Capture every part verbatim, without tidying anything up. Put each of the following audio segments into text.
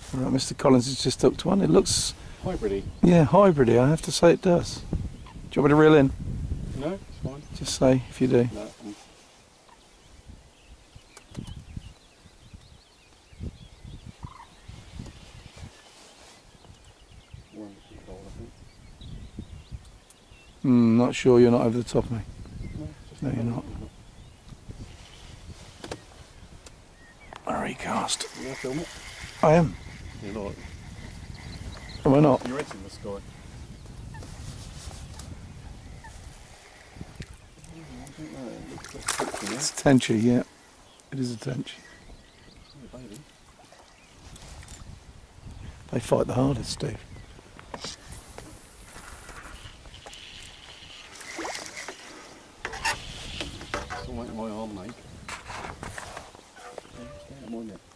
Right, Mister Collins has just hooked one. It looks... Hybridy? Yeah, hybridy, I have to say it does. Do you want me to reel in? No, it's fine. Just say if you do. No. I'm... Hmm, not sure you're not over the top of me. No, No, you're not. Where are you cast? You going to film it? I am. You're not. Am I not? Your head's in the sky. It's a tenchi, yeah. It is a tenchi. Oh, baby. They fight the hardest, Steve. It's all right, my arm, mate. Yeah, more net.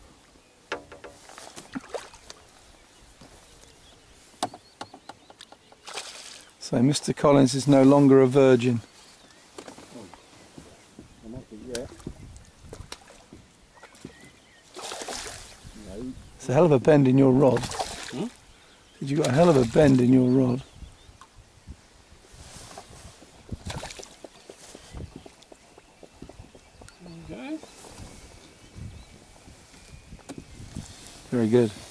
So Mister Collins is no longer a virgin. Oh, I might be, yeah. No. It's a hell of a bend in your rod. Hmm? Said you got a hell of a bend in your rod. Okay. Very good.